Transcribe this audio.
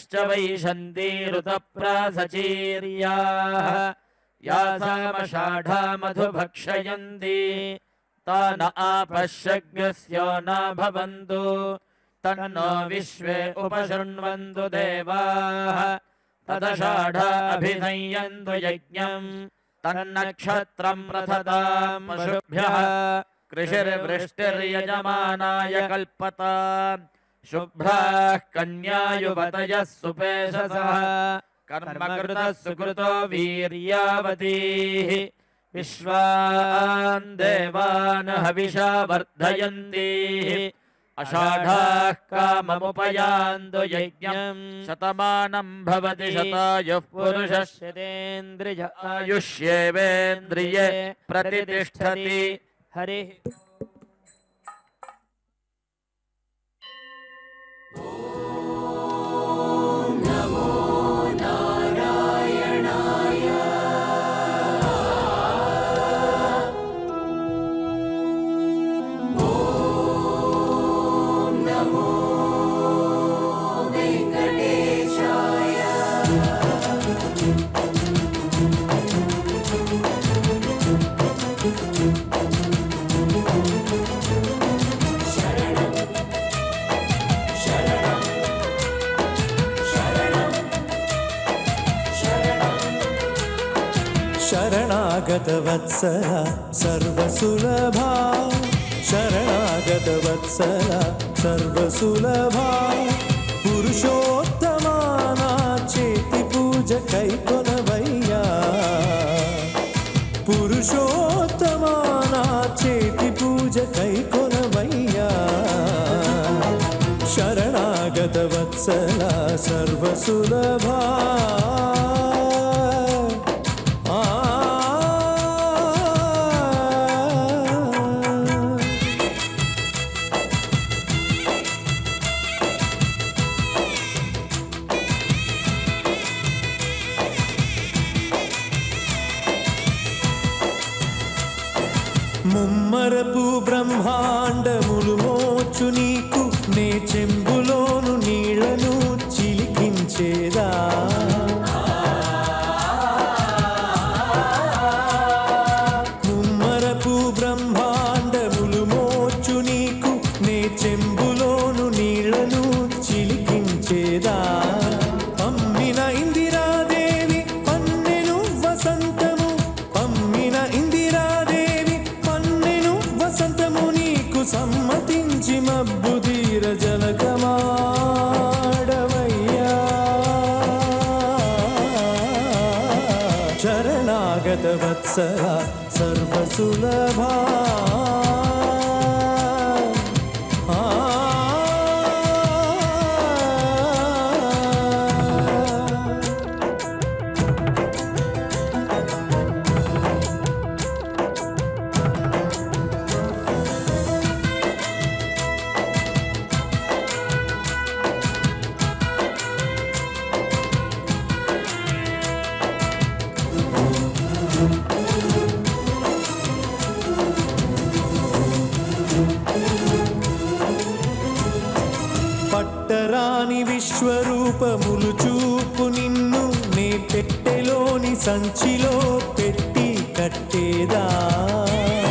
याश्च वैशन्ती ऋतप्रासचीर्याः यासामषाढा मधुभक्षयन्ति तान आपश्यज्ञस्यो न भवन्तु तन्नो विश्वे उपशृण्वन्तु देवाः तदषाढा अभिसंयन्तु यज्ञम् तन्नक्षत्रं प्रथतां पशुभ्यः कृषिर्वृष्टिर्यजमानाय कल्पताम् शुभ्राः कन्यायुवतयः सुपेशसः कर्मकृतः सुकृतो वीर्यावतीः विश्वान् देवान् हविषा वर्धयन्तीः अषाढाः काममुपयान्तु यज्ञम् शतमानं भवति शतायुः पुरुषः शतेन्द्रिय आयुष्येवेन्द्रिये प्रतिष्ठति। हरिः शरणागतवत्सला सर्वसुलभा शरणागतवत्सला सर्वसुलभा पुरुषोत्तमाना चेति पूजकैकोनवैया पुरुषोत्तमाना चेति पूजकैकोनवैया शरणागतवत्सला सर्वसुलभा ముమ్మరపు బ్రహ్మాండములు మోచు నీకు నే చెంబులోను నీళ్లను చిలికించేదా ముమ్మరపు బ్రహ్మాండములు మోచు నీకు నే చెంబులోను నీళ్లను చిలికించేదా అమ్మిన ఇందిరాదేవి పన్నెను వసంతము అమ్మిన ఇందిరాదేవి వసంతము నీకు సమ్మతించి మబ్బుదీర జలకమాడవయ్యా శరణాగత వత్సల సర్వసులభా పట్టరాని విశ్వరూపములు చూపు నిన్ను నే పెట్టెలోని సంచిలో పెట్టి కట్టేదా